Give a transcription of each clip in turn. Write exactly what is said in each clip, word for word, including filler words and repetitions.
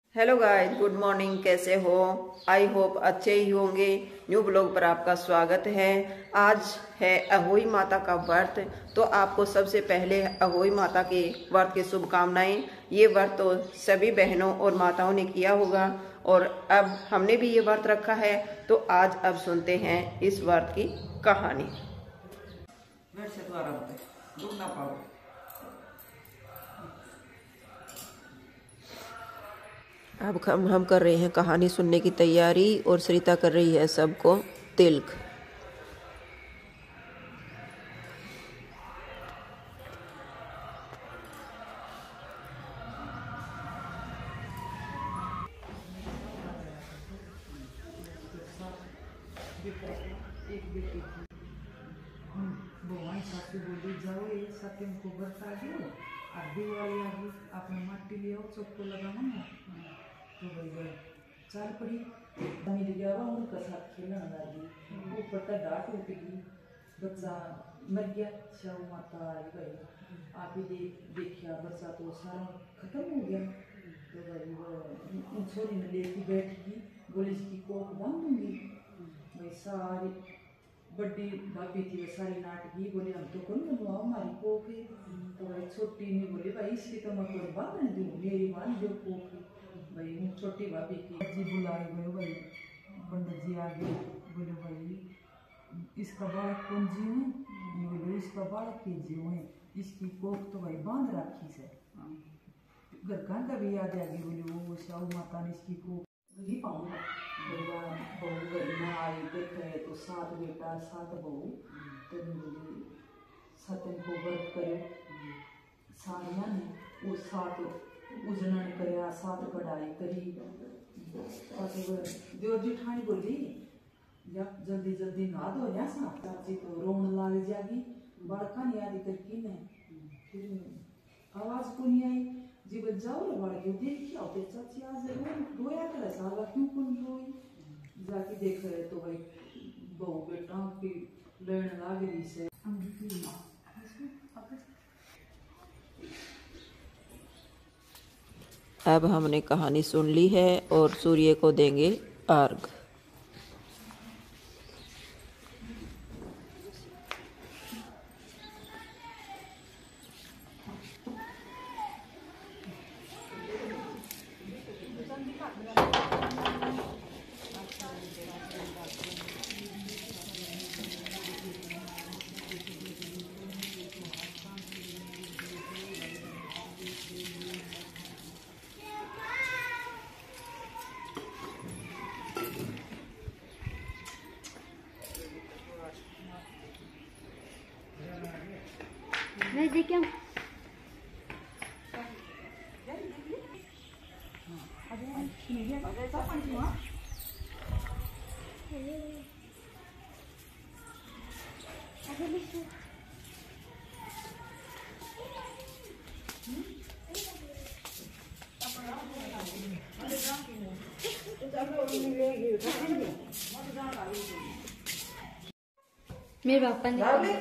Hello guys, good morning. कैसे हो? I hope अच्छे ही होंगे। न्यू ब्लॉग पर आपका स्वागत है। आज है अहोई माता का व्रत, तो आपको सबसे पहले अहोई माता के व्रत की शुभकामनाएं। ये व्रत तो सभी बहनों और माताओं ने किया होगा और अब हमने भी ये व्रत रखा है, तो आज अब सुनते हैं इस व्रत की कहानी। अब हम हम कर रहे हैं कहानी सुनने की तैयारी और सरिता कर रही है सबको तिलक। भगवान साथी बोली जाओ ये साथी हमको बरसा दो और दिवाली आ गई आपने माटी ले आओ चौको लगाना ना तो भाई चाल पड़ी मिल गया वो उनका साथ खेलने लगी ऊपर का डांट उठ गई बच्चा मर गया शाहू माता आई भाई आप ही देख देखिया बच्चा तो सारा खत्म हो गया तो भाई वो छोरी ने लेके बैठ गई बोली इसकी कोख बांध दूंगी भाई सारी बड़ी भाभी थी सारी नाटकी बोले हम तो कौन बनवाओ हमारी कोख है तो भाई छोटी ने बोले भाई इसकी तो मैं कोई बांधने दूँ मेरी बांध जो कोख है भाई छोटी भाभी की जी बुलाए गए भाई पंडित जी आ गए बोले भाई इसका बालक कौन जीव है बोले इसका बालक के जीव है इसकी कोख तो भाई बांध रखी से घर का भी याद आ गई बोले वो शाहू माता ने इसकी कोख ही पाऊंगा बहू घर में आई देखे तो सात बेटा सात बहू तो बोली सतन को व्रत करे सारिया ने वो सात उजनन करया सात कढ़ाई करी देव जिठानी बोली या जल्दी जल्दी नहा दो या सा चाची तो रोन लाग जागी बड़का नहीं आदि करके ने फिर आवाज को नहीं आई जी बच जाओ रे बड़ा क्यों देखी आओ चाची आज रोया करे साला क्यों कौन रोई जाके देख रहे तो भाई बहू बेटा की लेन लाग रही से अब हमने कहानी सुन ली है और सूर्य को देंगे अर्घ। नहीं देखिए मेरे पापा ने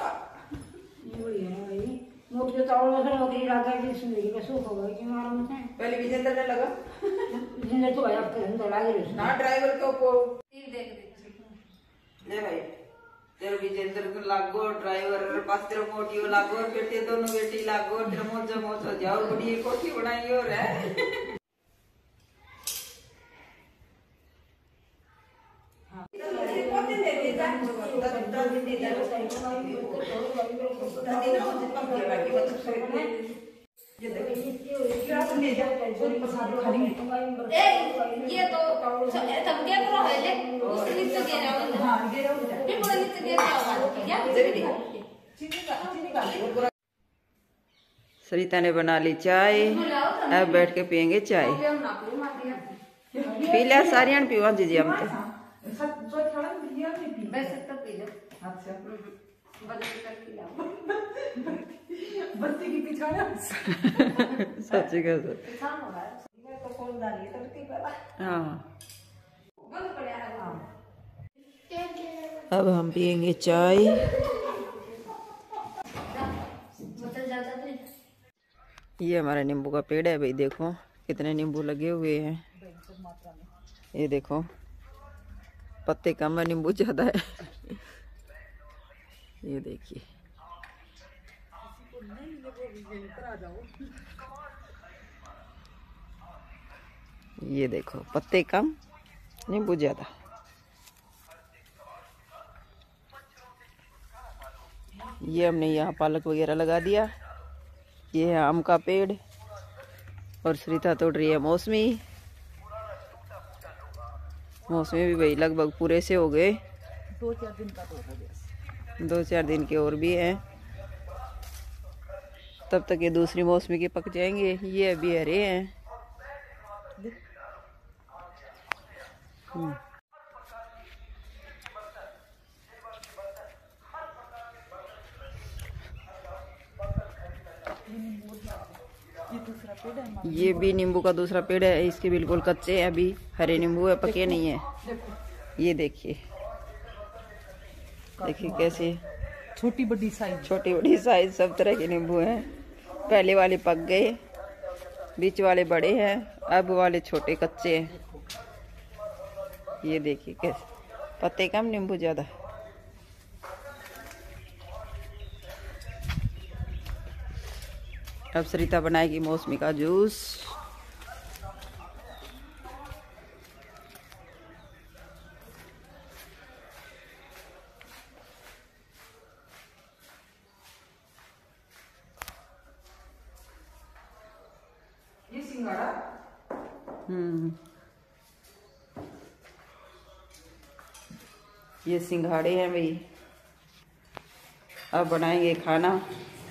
मोटे चावल वगैरह नौकरी लगा के जिंदगी का सुख होगा कि हमारा मत है पहले विजेंद्र ने लगा जिंदगी तो भाई आपके अंदर लगे रहे ना ड्राइवर को को ले भाई तेरे विजेंद्र को लागो ड्राइवर पास तेरे मोटी लागो बेटे दोनों बेटी लागो तेरे मौज मौज हो जाओ बड़ी एक कोठी बनाई और है ये तो थक गया पूरा है ले उससे नीचे दे रहा हूं हां दे रहा हूं फिर पूरा नीचे दे रहा हूं क्या चीनी का चीनी का सरिता ने बना ली चाय, अब बैठ के पियेंगे चाय। पी लिया सारियां पीवा जी हम तो वैसे तो पी लो अच्छा बदल करके लाओ बत्ती की पिछाड़ा सच्ची कह सो किसान होगा तो कौन डाली करती पड़ा हाँ बंद पड़ा है हां अब हम पियेंगे चाय। ये हमारा नींबू का पेड़ है भाई, देखो कितने नींबू लगे हुए हैं। ये देखो, पत्ते कम है, नींबू ज्यादा है। ये देखिए, ये देखो, पत्ते कम, नींबू ज्यादा। ये हमने यहाँ पालक वगैरह लगा दिया। ये है आम का पेड़ और श्रीता तोड़ रही है मौसमी। मौसमी भी भाई लगभग पूरे से हो गए, दो चार दिन का तो हो गया, दो चार दिन के और भी हैं। तब तक ये दूसरी मौसमी के पक जाएंगे। ये अभी हरे हैं। हम्म। ये भी नींबू का दूसरा पेड़ है। इसके बिल्कुल कच्चे हैं, अभी हरे नींबू है, पके नहीं है। ये देखिए, देखिए कैसे छोटी बड़ी साइज, छोटी बड़ी साइज सब तरह के नींबू हैं। पहले वाले पक गए, बीच वाले बड़े हैं, अब वाले छोटे कच्चे हैं। ये देखिए कैसे, पत्ते कम, नींबू ज्यादा। अब सरिता बनाएगी मौसमी का जूस। ये सिंघाड़ा, हम्म, ये सिंघाड़े हैं भाई। अब बनाएंगे खाना।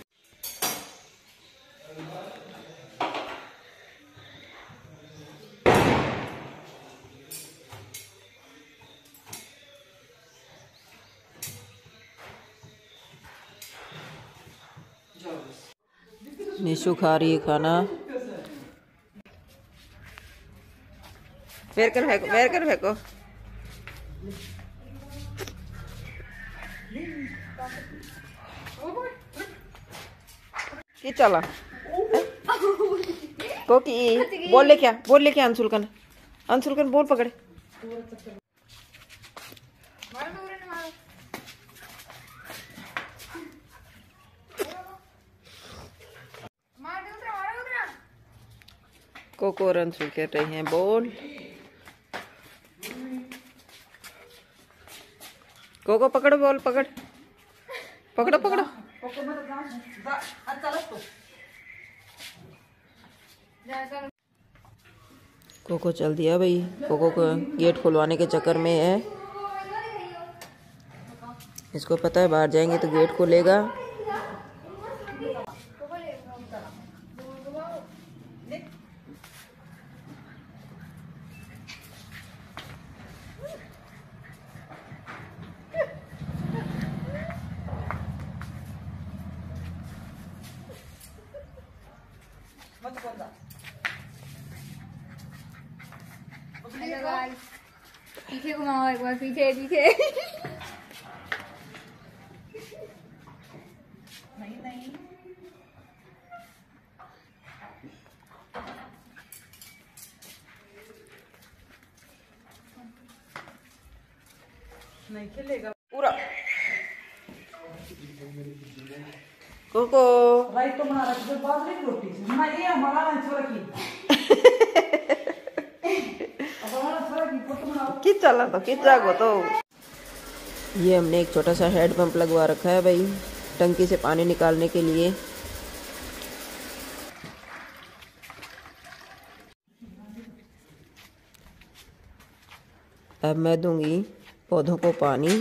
निशु खा रही है खाना। फेर कर फेंको, फेर कर फेंको। की चला कोकी बोल ले क्या, बोल ले क्या? अंशुलकन, अंशुलकन बोल पकड़े। कोको और अंशुल कह रहे हैं बोल। कोको पकड़ो, बोल पकड़, पकड़ो पकड़ो। कोको चल दिया भाई। कोको को गेट खुलवाने के चक्कर में है। इसको पता है बाहर जाएंगे तो गेट खुलेगा। पीछे घुमाओ एक बार, पीछे पीछे। नहीं नहीं नहीं खेलेगा पूरा। कोको राइट तो बना रखी, बाजरे की रोटी से ना, ये हमारा छोरा की कि चला तो कि जागो तो। ये हमने एक छोटा सा हेड पंप लगवा रखा है भाई, टंकी से पानी निकालने के लिए। अब मैं दूंगी पौधों को पानी।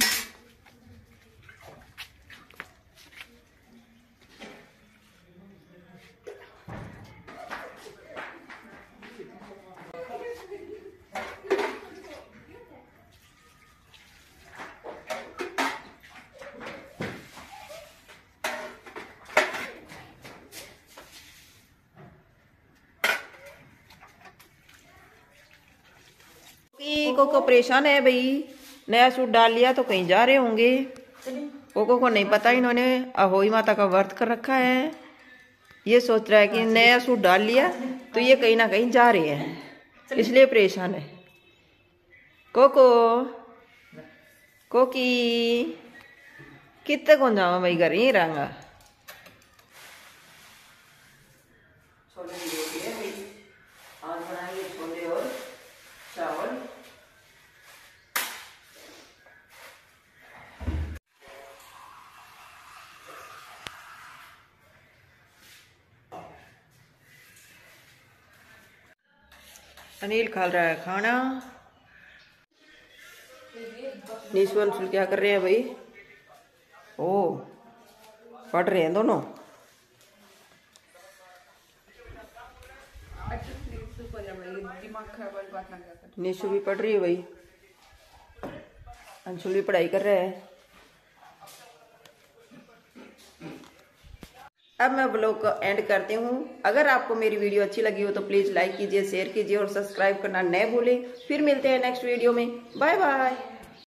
कोको परेशान है भाई, नया सूट डाल लिया तो कहीं जा रहे होंगे। कोको को नहीं पता इन्होंने अहोई माता का व्रत कर रखा है। ये सोच रहा है कि नया सूट डाल लिया तो ये कहीं ना कहीं जा रहे हैं, इसलिए परेशान है। कोको कोकी कितने कौन जावा भाई घर ही रंगा। छोले की रोटी है भाई, आज बनाएंगे छोले और चावल। अनिल खा रहा है खाना। निशु अंशुल क्या कर रहे हैं भाई? ओ पढ़ रहे हैं दोनों। निशु भी पढ़ रही है भाई, अंशुल भी पढ़ाई कर रहे हैं। अब मैं ब्लॉग को एंड करती हूँ। अगर आपको मेरी वीडियो अच्छी लगी हो तो प्लीज़ लाइक कीजिए, शेयर कीजिए और सब्सक्राइब करना न भूलें। फिर मिलते हैं नेक्स्ट वीडियो में। Bye bye.